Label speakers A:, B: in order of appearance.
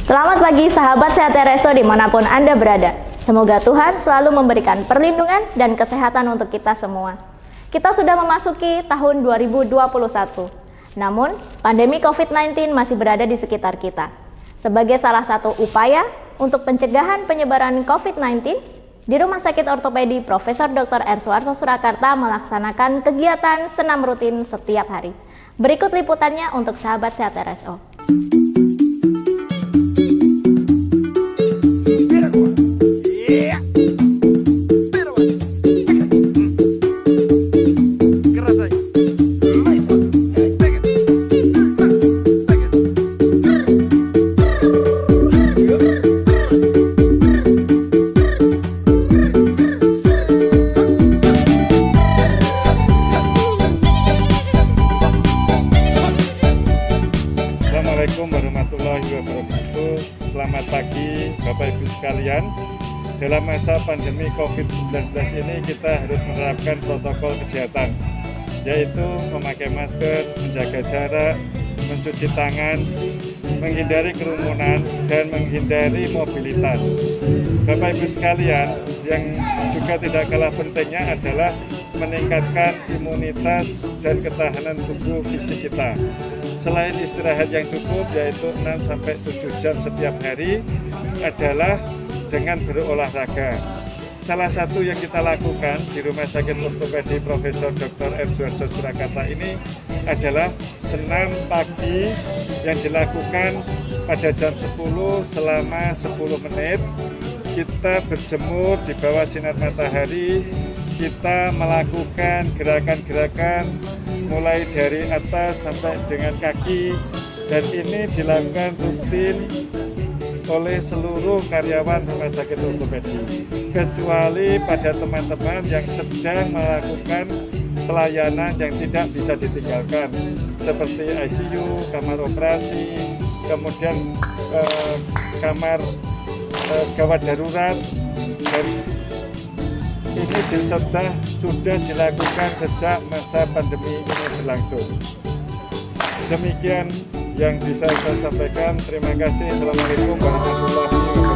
A: Selamat pagi sahabat Sehat RSO dimanapun Anda berada. Semoga Tuhan selalu memberikan perlindungan dan kesehatan untuk kita semua. Kita sudah memasuki tahun 2021. Namun, pandemi COVID-19 masih berada di sekitar kita. Sebagai salah satu upaya untuk pencegahan penyebaran COVID-19, di Rumah Sakit Ortopedi Profesor Dr. R. Suharto Surakarta melaksanakan kegiatan senam rutin setiap hari. Berikut liputannya untuk sahabat Sehat RSO.
B: Assalamualaikum warahmatullahi wabarakatuh. Selamat pagi Bapak Ibu sekalian. Dalam masa pandemi COVID-19 ini kita harus menerapkan protokol kesehatan, yaitu memakai masker, menjaga jarak, mencuci tangan, menghindari kerumunan, dan menghindari mobilitas. Bapak Ibu sekalian, yang juga tidak kalah pentingnya adalah meningkatkan imunitas dan ketahanan tubuh fisik kita. Selain istirahat yang cukup, yaitu 6-7 jam setiap hari, adalah dengan berolahraga. Salah satu yang kita lakukan di Rumah Sakit Ortopedi Profesor Dr. R. Suharto Surakarta ini adalah senam pagi yang dilakukan pada jam 10 selama 10 menit. Kita berjemur di bawah sinar matahari, kita melakukan gerakan-gerakan mulai dari atas sampai dengan kaki, dan ini dilakukan rutin oleh seluruh karyawan Rumah Sakit Ortopedi, kecuali pada teman-teman yang sedang melakukan pelayanan yang tidak bisa ditinggalkan, seperti ICU, kamar operasi, kemudian kamar gawat darurat, dan ini sudah dilakukan sejak masa pandemi ini berlangsung. Demikian yang bisa saya sampaikan. Terima kasih. Assalamualaikum warahmatullahi wabarakatuh.